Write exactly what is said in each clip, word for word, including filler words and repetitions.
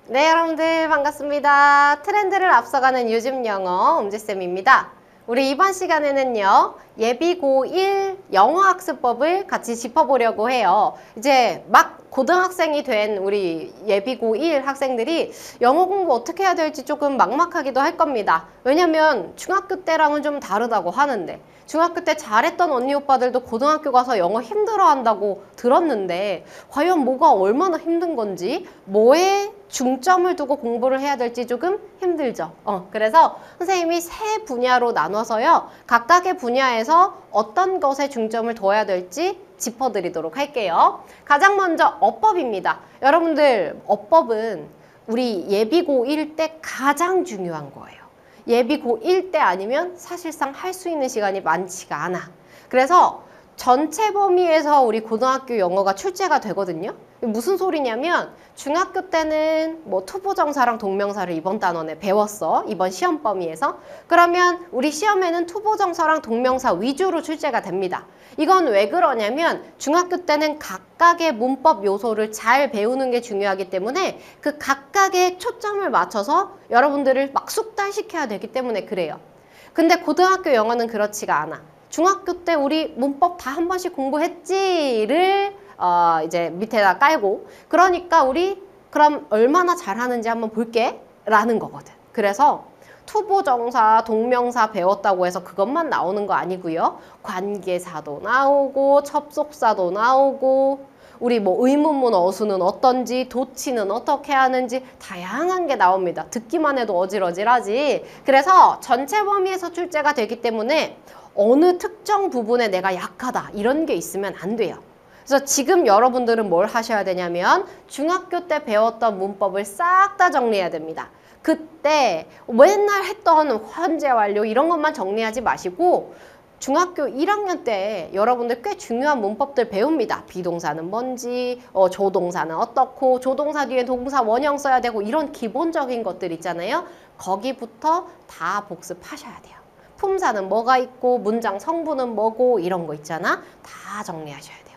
네, 여러분들 반갑습니다. 트렌드를 앞서가는 요즘 영어 음지쌤입니다. 우리 이번 시간에는요, 예비 고일 영어학습법을 같이 짚어보려고 해요. 이제 막 고등학생이 된 우리 예비 고일 학생들이 영어 공부 어떻게 해야 될지 조금 막막하기도 할 겁니다. 왜냐면 중학교 때랑은 좀 다르다고 하는데, 중학교 때 잘했던 언니 오빠들도 고등학교 가서 영어 힘들어한다고 들었는데 과연 뭐가 얼마나 힘든 건지, 뭐에 중점을 두고 공부를 해야 될지 조금 힘들죠. 어, 그래서 선생님이 세 분야로 나눠서요, 각각의 분야에서 어떤 것에 중점을 둬야 될지 짚어드리도록 할게요. 가장 먼저 어법입니다. 여러분들, 어법은 우리 예비 고일 때 가장 중요한 거예요. 예비 고일 때 아니면 사실상 할 수 있는 시간이 많지가 않아. 그래서 전체 범위에서 우리 고등학교 영어가 출제가 되거든요. 무슨 소리냐면 중학교 때는 뭐 투보정사랑 동명사를 이번 단원에 배웠어. 이번 시험 범위에서. 그러면 우리 시험에는 투보정사랑 동명사 위주로 출제가 됩니다. 이건 왜 그러냐면 중학교 때는 각각의 문법 요소를 잘 배우는 게 중요하기 때문에 그 각각의 초점을 맞춰서 여러분들을 막 숙달시켜야 되기 때문에 그래요. 근데 고등학교 영어는 그렇지가 않아. 중학교 때 우리 문법 다 한 번씩 공부했지를 어 이제 밑에다 깔고, 그러니까 우리 그럼 얼마나 잘하는지 한번 볼게 라는 거거든. 그래서 투보정사, 동명사 배웠다고 해서 그것만 나오는 거 아니고요. 관계사도 나오고 접속사도 나오고, 우리 뭐 의문문 어수는 어떤지, 도치는 어떻게 하는지 다양한 게 나옵니다. 듣기만 해도 어질어질하지. 그래서 전체 범위에서 출제가 되기 때문에 어느 특정 부분에 내가 약하다 이런 게 있으면 안 돼요. 그래서 지금 여러분들은 뭘 하셔야 되냐면 중학교 때 배웠던 문법을 싹 다 정리해야 됩니다. 그때 맨날 했던 현재 완료 이런 것만 정리하지 마시고 중학교 일 학년 때 여러분들 꽤 중요한 문법들 배웁니다. 비동사는 뭔지, 어, 조동사는 어떻고, 조동사 뒤에 동사 원형 써야 되고, 이런 기본적인 것들 있잖아요. 거기부터 다 복습하셔야 돼요. 품사는 뭐가 있고, 문장 성분은 뭐고, 이런 거 있잖아. 다 정리하셔야 돼요.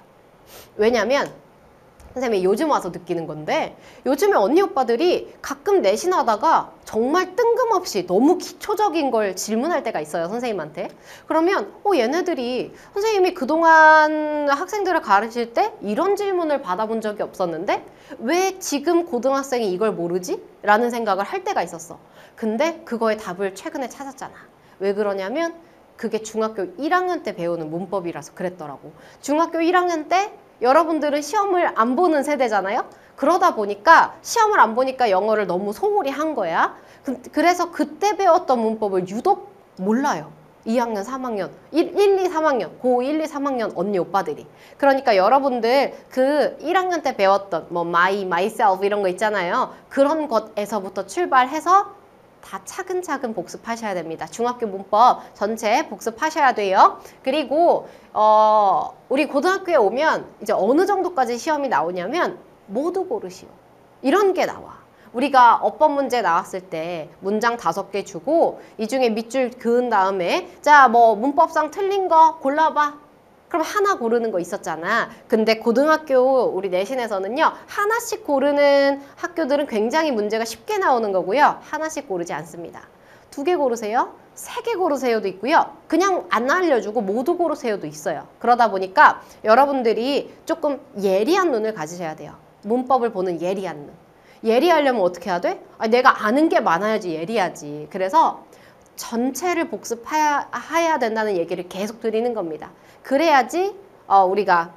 왜냐면 선생님이 요즘 와서 느끼는 건데, 요즘에 언니 오빠들이 가끔 내신하다가 정말 뜬금없이 너무 기초적인 걸 질문할 때가 있어요, 선생님한테. 그러면 어 얘네들이 선생님이 그동안 학생들을 가르칠 때 이런 질문을 받아본 적이 없었는데 왜 지금 고등학생이 이걸 모르지? 라는 생각을 할 때가 있었어. 근데 그거의 답을 최근에 찾았잖아. 왜 그러냐면 그게 중학교 일 학년 때 배우는 문법이라서 그랬더라고. 중학교 일 학년 때 여러분들은 시험을 안 보는 세대잖아요. 그러다 보니까 시험을 안 보니까 영어를 너무 소홀히 한 거야. 그, 그래서 그때 배웠던 문법을 유독 몰라요. 이 학년, 삼 학년, 일, 이, 삼 학년, 고 일, 이, 삼 학년 언니 오빠들이. 그러니까 여러분들 그 일 학년 때 배웠던 뭐 my, myself 이런 거 있잖아요. 그런 것에서부터 출발해서 다 차근차근 복습하셔야 됩니다. 중학교 문법 전체 복습하셔야 돼요. 그리고 어 우리 고등학교에 오면 이제 어느 정도까지 시험이 나오냐면 모두 고르시오. 이런 게 나와. 우리가 어법 문제 나왔을 때 문장 다섯 개 주고 이 중에 밑줄 그은 다음에 자, 뭐 문법상 틀린 거 골라봐. 그럼 하나 고르는 거 있었잖아. 근데 고등학교 우리 내신에서는요, 하나씩 고르는 학교들은 굉장히 문제가 쉽게 나오는 거고요. 하나씩 고르지 않습니다. 두 개 고르세요, 세 개 고르세요도 있고요. 그냥 안 알려주고 모두 고르세요도 있어요. 그러다 보니까 여러분들이 조금 예리한 눈을 가지셔야 돼요. 문법을 보는 예리한 눈. 예리하려면 어떻게 해야 돼? 아니, 내가 아는 게 많아야지 예리하지. 그래서 전체를 복습해야 해야 된다는 얘기를 계속 드리는 겁니다. 그래야지 어, 우리가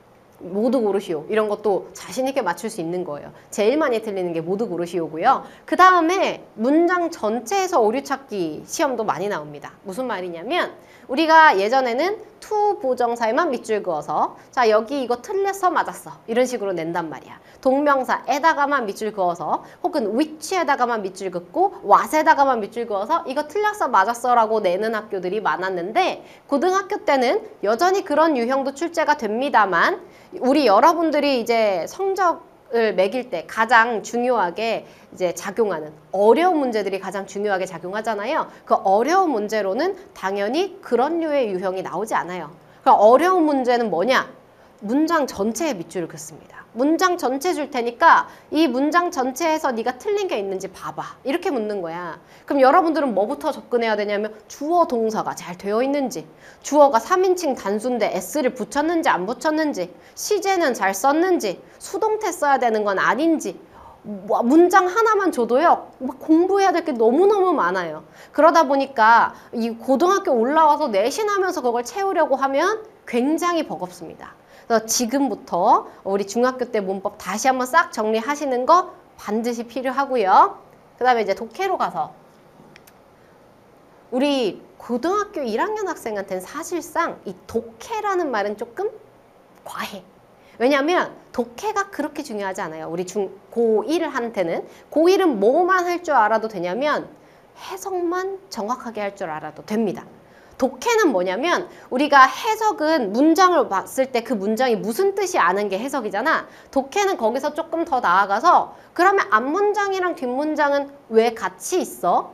모두 고르시오 이런 것도 자신 있게 맞출 수 있는 거예요. 제일 많이 틀리는 게 모두 고르시오고요. 그 다음에 문장 전체에서 오류 찾기 시험도 많이 나옵니다. 무슨 말이냐면 우리가 예전에는 투 보정사에만 밑줄 그어서 자, 여기 이거 틀렸어 맞았어 이런 식으로 낸단 말이야. 동명사에다가만 밑줄 그어서 혹은 which에다가만 밑줄 긋고 what에다가만 밑줄 그어서 이거 틀렸어 맞았어 라고 내는 학교들이 많았는데, 고등학교 때는 여전히 그런 유형도 출제가 됩니다만 우리 여러분들이 이제 성적을 매길 때 가장 중요하게 이제 작용하는 어려운 문제들이 가장 중요하게 작용하잖아요. 그 어려운 문제로는 당연히 그런 류의 유형이 나오지 않아요. 그러니까 어려운 문제는 뭐냐? 문장 전체에 밑줄을 긋습니다. 문장 전체 줄 테니까 이 문장 전체에서 네가 틀린 게 있는지 봐봐. 이렇게 묻는 거야. 그럼 여러분들은 뭐부터 접근해야 되냐면 주어 동사가 잘 되어 있는지, 주어가 삼인칭 단수인데 s를 붙였는지 안 붙였는지, 시제는 잘 썼는지, 수동태 써야 되는 건 아닌지, 뭐 문장 하나만 줘도요 막 공부해야 될 게 너무너무 많아요. 그러다 보니까 이 고등학교 올라와서 내신하면서 그걸 채우려고 하면 굉장히 버겁습니다. 그래서 지금부터 우리 중학교 때 문법 다시 한번 싹 정리하시는 거 반드시 필요하고요. 그 다음에 이제 독해로 가서 우리 고등학교 일 학년 학생한테는 사실상 이 독해라는 말은 조금 과해. 왜냐하면 독해가 그렇게 중요하지 않아요. 우리 중, 고일한테는. 고일은 뭐만 할 줄 알아도 되냐면 해석만 정확하게 할 줄 알아도 됩니다. 독해는 뭐냐면 우리가 해석은 문장을 봤을 때 그 문장이 무슨 뜻이 아는 게 해석이잖아. 독해는 거기서 조금 더 나아가서 그러면 앞문장이랑 뒷문장은 왜 같이 있어?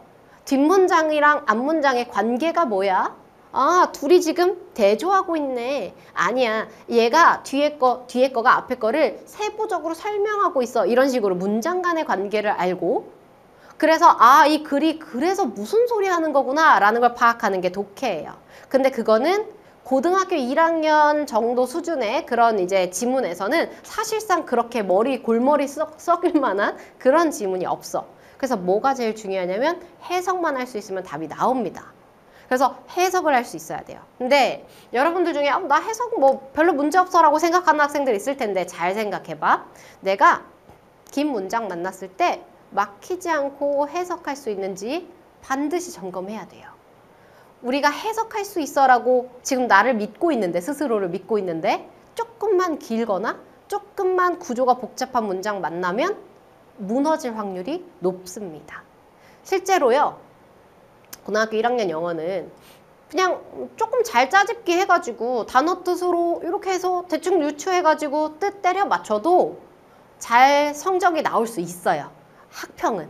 뒷문장이랑 앞문장의 관계가 뭐야? 아, 둘이 지금 대조하고 있네. 아니야. 얘가 뒤에 거, 뒤에 거가 앞에 거를 세부적으로 설명하고 있어. 이런 식으로 문장 간의 관계를 알고 그래서 아, 이 글이 그래서 무슨 소리 하는 거구나 라는 걸 파악하는 게 독해예요. 근데 그거는 고등학교 일 학년 정도 수준의 그런 이제 지문에서는 사실상 그렇게 머리, 골머리 썩, 썩일 만한 그런 지문이 없어. 그래서 뭐가 제일 중요하냐면 해석만 할 수 있으면 답이 나옵니다. 그래서 해석을 할 수 있어야 돼요. 근데 여러분들 중에 어, 나 해석 뭐 별로 문제 없어 라고 생각하는 학생들 있을 텐데 잘 생각해봐. 내가 긴 문장 만났을 때 막히지 않고 해석할 수 있는지 반드시 점검해야 돼요. 우리가 해석할 수 있어 라고 지금 나를 믿고 있는데 스스로를 믿고 있는데 조금만 길거나 조금만 구조가 복잡한 문장 만나면 무너질 확률이 높습니다. 실제로요. 고등학교 일 학년 영어는 그냥 조금 잘 짜집기 해가지고 단어 뜻으로 이렇게 해서 대충 유추해가지고 뜻 때려 맞춰도 잘 성적이 나올 수 있어요. 학평은.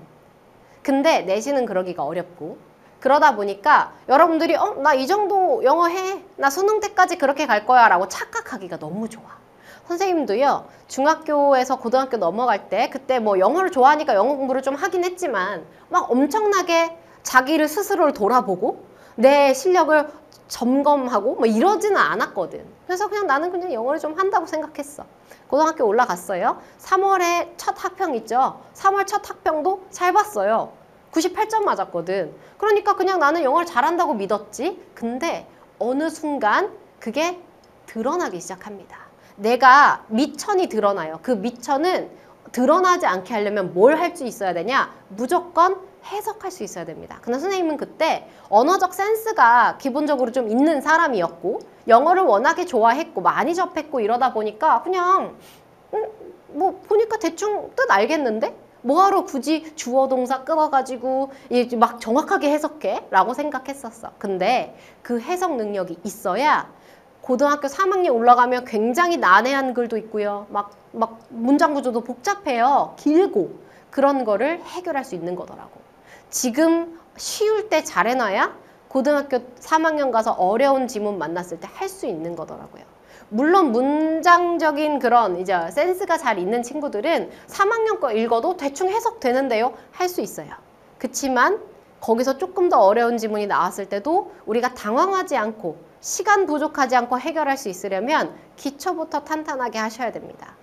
근데 내신은 그러기가 어렵고 그러다 보니까 여러분들이 어? 나 이 정도 영어 해. 나 수능 때까지 그렇게 갈 거야 라고 착각하기가 너무 좋아. 선생님도요. 중학교에서 고등학교 넘어갈 때 그때 뭐 영어를 좋아하니까 영어 공부를 좀 하긴 했지만 막 엄청나게 자기를 스스로를 돌아보고 내 실력을 점검하고 뭐 이러지는 않았거든. 그래서 그냥 나는 그냥 영어를 좀 한다고 생각했어. 고등학교 올라갔어요. 삼월에 첫 학평 있죠. 삼월 첫 학평도 잘 봤어요. 구십팔 점 맞았거든. 그러니까 그냥 나는 영어를 잘한다고 믿었지. 근데 어느 순간 그게 드러나기 시작합니다. 내가 미천이 드러나요. 그 미천은 드러나지 않게 하려면 뭘 할 수 있어야 되냐? 무조건 해석할 수 있어야 됩니다. 근데 선생님은 그때 언어적 센스가 기본적으로 좀 있는 사람이었고 영어를 워낙에 좋아했고 많이 접했고 이러다 보니까 그냥 음, 뭐 보니까 대충 뜻 알겠는데? 뭐하러 굳이 주어 동사 끊어가지고 막 정확하게 해석해? 라고 생각했었어. 근데 그 해석 능력이 있어야 고등학교 삼 학년 올라가면 굉장히 난해한 글도 있고요. 막, 막 문장 구조도 복잡해요. 길고 그런 거를 해결할 수 있는 거더라고. 지금 쉬울 때 잘해놔야 고등학교 삼 학년 가서 어려운 지문 만났을 때 할 수 있는 거더라고요. 물론 문장적인 그런 이제 센스가 잘 있는 친구들은 삼 학년 거 읽어도 대충 해석되는데요. 할 수 있어요. 그치만 거기서 조금 더 어려운 지문이 나왔을 때도 우리가 당황하지 않고 시간 부족하지 않고 해결할 수 있으려면 기초부터 탄탄하게 하셔야 됩니다.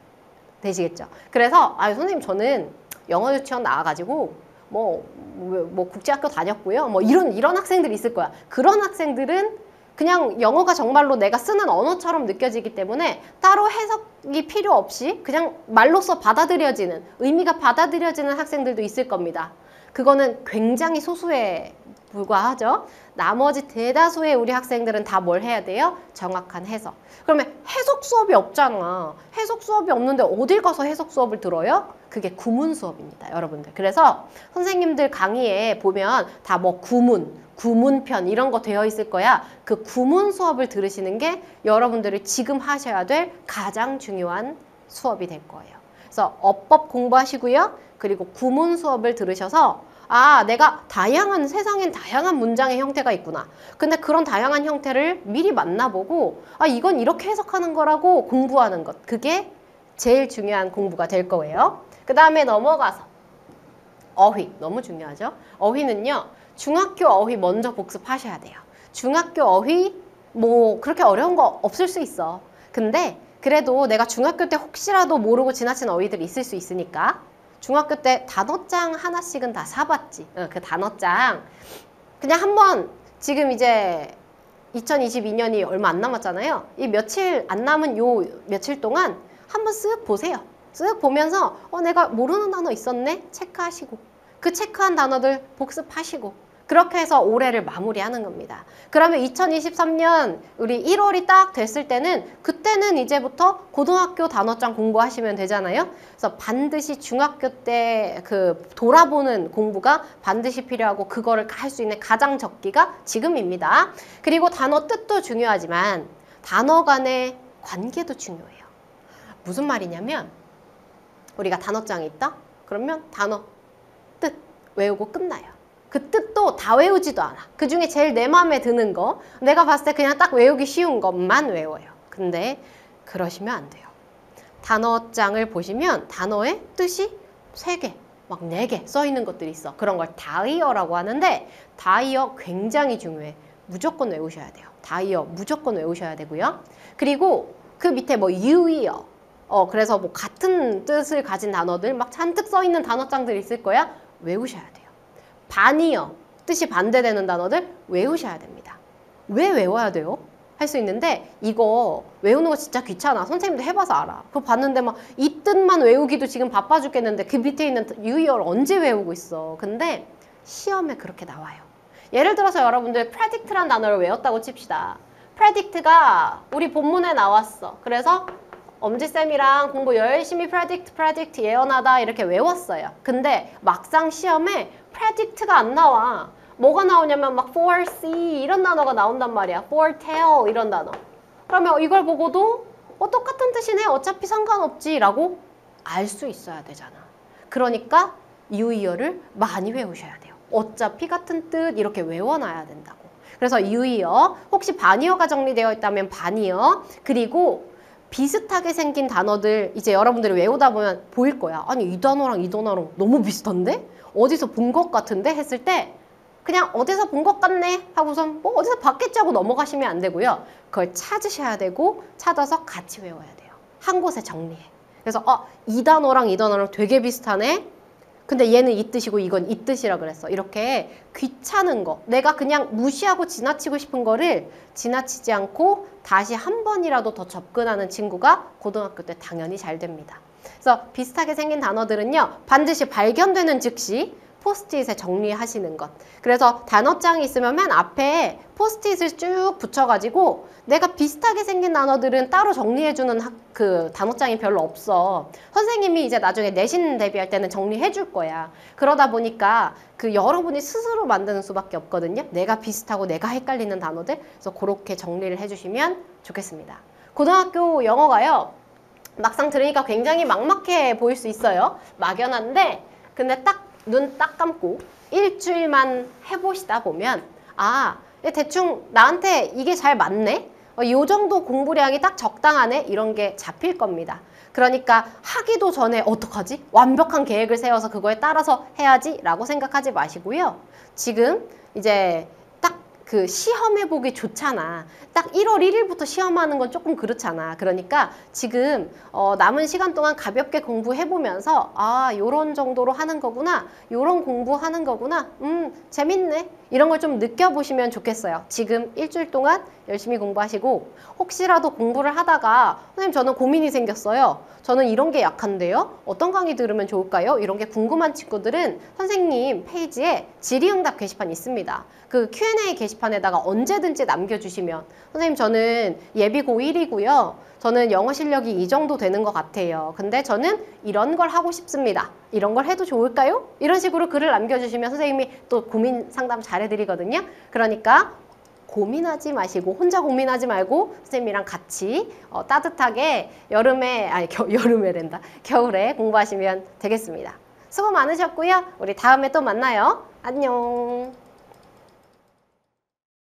되시겠죠? 그래서 아 선생님 저는 영어 유치원 나와가지고 뭐, 뭐, 뭐 국제학교 다녔고요. 뭐 이런 이런 학생들이 있을 거야. 그런 학생들은 그냥 영어가 정말로 내가 쓰는 언어처럼 느껴지기 때문에 따로 해석이 필요 없이 그냥 말로써 받아들여지는, 의미가 받아들여지는 학생들도 있을 겁니다. 그거는 굉장히 소수에 불과하죠. 나머지 대다수의 우리 학생들은 다 뭘 해야 돼요? 정확한 해석. 그러면 해석 수업이 없잖아. 해석 수업이 없는데 어딜 가서 해석 수업을 들어요? 그게 구문 수업입니다, 여러분들. 그래서 선생님들 강의에 보면 다 뭐 구문, 구문편 이런 거 되어 있을 거야. 그 구문 수업을 들으시는 게 여러분들이 지금 하셔야 될 가장 중요한 수업이 될 거예요. 그래서 어법 공부하시고요. 그리고 구문 수업을 들으셔서 아, 내가 다양한, 세상엔 다양한 문장의 형태가 있구나. 근데 그런 다양한 형태를 미리 만나보고 아, 이건 이렇게 해석하는 거라고 공부하는 것. 그게 제일 중요한 공부가 될 거예요. 그 다음에 넘어가서 어휘, 너무 중요하죠. 어휘는요, 중학교 어휘 먼저 복습하셔야 돼요. 중학교 어휘 뭐 그렇게 어려운 거 없을 수 있어. 근데 그래도 내가 중학교 때 혹시라도 모르고 지나친 어휘들이 있을 수 있으니까 중학교 때 단어장 하나씩은 다 사봤지. 어, 그 단어장 그냥 한번 지금 이제 이천이십이 년이 얼마 안 남았잖아요. 이 며칠 안 남은 요 며칠 동안 한번 쓱 보세요. 쓱 보면서 어 내가 모르는 단어 있었네? 체크하시고 그 체크한 단어들 복습하시고 그렇게 해서 올해를 마무리하는 겁니다. 그러면 이천이십삼 년 우리 일월이 딱 됐을 때는 그때는 이제부터 고등학교 단어장 공부하시면 되잖아요. 그래서 반드시 중학교 때 그 돌아보는 공부가 반드시 필요하고 그거를 할 수 있는 가장 적기가 지금입니다. 그리고 단어 뜻도 중요하지만 단어 간의 관계도 중요해요. 무슨 말이냐면 우리가 단어장이 있다? 그러면 단어 뜻 외우고 끝나요. 그 뜻도 다 외우지도 않아. 그 중에 제일 내 마음에 드는 거 내가 봤을 때 그냥 딱 외우기 쉬운 것만 외워요. 근데 그러시면 안 돼요. 단어장을 보시면 단어의 뜻이 세 개, 막 네 개 써 있는 것들이 있어. 그런 걸 다이어라고 하는데 다이어 굉장히 중요해. 무조건 외우셔야 돼요. 다이어 무조건 외우셔야 되고요. 그리고 그 밑에 뭐 유이어 어 그래서 뭐 같은 뜻을 가진 단어들 막 잔뜩 써 있는 단어장들이 있을 거야. 외우셔야 돼요. 반이어, 뜻이 반대되는 단어들 외우셔야 됩니다. 왜 외워야 돼요? 할 수 있는데 이거 외우는 거 진짜 귀찮아. 선생님도 해봐서 알아. 그거 봤는데 막 이 뜻만 외우기도 지금 바빠 죽겠는데 그 밑에 있는 유의어를 언제 외우고 있어. 근데 시험에 그렇게 나와요. 예를 들어서 여러분들 predict란 단어를 외웠다고 칩시다. predict가 우리 본문에 나왔어. 그래서 엄지쌤이랑 공부 열심히 predict, predict 예언하다 이렇게 외웠어요. 근데 막상 시험에 predict가 안 나와. 뭐가 나오냐면 막 foresee 이런 단어가 나온단 말이야. foretell 이런 단어. 그러면 이걸 보고도 어, 똑같은 뜻이네. 어차피 상관없지 라고 알 수 있어야 되잖아. 그러니까 유의어를 많이 외우셔야 돼요. 어차피 같은 뜻 이렇게 외워놔야 된다고. 그래서 유의어, 혹시 반이어가 정리되어 있다면 반이어, 그리고 비슷하게 생긴 단어들 이제 여러분들이 외우다 보면 보일 거야. 아니 이 단어랑 이 단어랑 너무 비슷한데? 어디서 본 것 같은데? 했을 때 그냥 어디서 본 것 같네 하고선 뭐 어디서 봤겠지 하고 넘어가시면 안 되고요. 그걸 찾으셔야 되고 찾아서 같이 외워야 돼요. 한 곳에 정리해. 그래서 어, 이 단어랑 이 단어랑 되게 비슷하네? 근데 얘는 이 뜻이고 이건 이 뜻이라 그랬어. 이렇게 귀찮은 거, 내가 그냥 무시하고 지나치고 싶은 거를 지나치지 않고 다시 한 번이라도 더 접근하는 친구가 고등학교 때 당연히 잘 됩니다. 그래서 비슷하게 생긴 단어들은요, 반드시 발견되는 즉시 포스트잇에 정리하시는 것. 그래서 단어장이 있으면 맨 앞에 포스트잇을 쭉 붙여가지고 내가 비슷하게 생긴 단어들은 따로 정리해주는 학, 그 단어장이 별로 없어. 선생님이 이제 나중에 내신 대비할 때는 정리해줄 거야. 그러다 보니까 그 여러분이 스스로 만드는 수밖에 없거든요. 내가 비슷하고 내가 헷갈리는 단어들. 그래서 그렇게 정리를 해주시면 좋겠습니다. 고등학교 영어가요, 막상 들으니까 굉장히 막막해 보일 수 있어요. 막연한데 근데 딱 눈 딱 감고 일주일만 해보시다 보면 아, 대충 나한테 이게 잘 맞네? 어, 이 정도 공부량이 딱 적당하네? 이런 게 잡힐 겁니다. 그러니까 하기도 전에 어떡하지? 완벽한 계획을 세워서 그거에 따라서 해야지 라고 생각하지 마시고요. 지금 이제 딱 그 시험해보기 좋잖아. 딱 일월 일일부터 시험하는 건 조금 그렇잖아. 그러니까 지금 어 남은 시간 동안 가볍게 공부해보면서 아, 요런 정도로 하는 거구나. 요런 공부하는 거구나. 음, 재밌네. 이런 걸 좀 느껴보시면 좋겠어요. 지금 일주일 동안 열심히 공부하시고 혹시라도 공부를 하다가 선생님 저는 고민이 생겼어요. 저는 이런 게 약한데요. 어떤 강의 들으면 좋을까요? 이런 게 궁금한 친구들은 선생님 페이지에 질의응답 게시판 있습니다. 그 큐 앤 에이 게시판에다가 언제든지 남겨주시면 선생님 저는 예비 고일이고요. 저는 영어 실력이 이 정도 되는 것 같아요. 근데 저는 이런 걸 하고 싶습니다. 이런 걸 해도 좋을까요? 이런 식으로 글을 남겨주시면 선생님이 또 고민 상담 잘 해드리거든요. 그러니까 고민하지 마시고 혼자 고민하지 말고 선생님이랑 같이 어, 따뜻하게 여름에 아니 겨, 여름에 된다. 겨울에 공부하시면 되겠습니다. 수고 많으셨고요. 우리 다음에 또 만나요. 안녕.